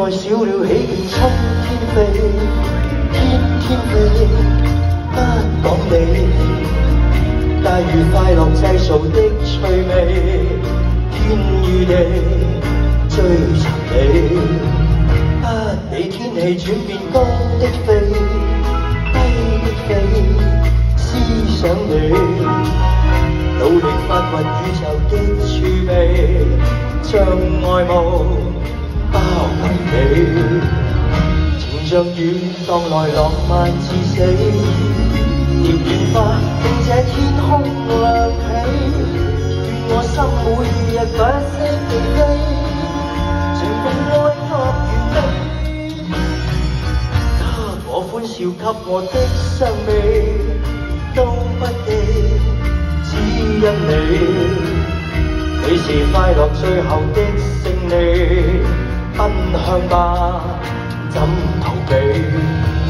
愛少了喜見春天飛，天天飛，不講理，帶如快樂製造的趣味，天與地追尋你，不理天氣轉變高的飛，低的飛，思想你，努力發掘宇宙的儲備，將愛慕包圍你，情像雨蕩來浪漫至死，葉軟花令這天空亮起，願我心每日不息地飛，情共愛給完美，給我歡笑給我的傷悲，都不記，只因你。你是快樂最後的勝利，奔向吧，怎逃避？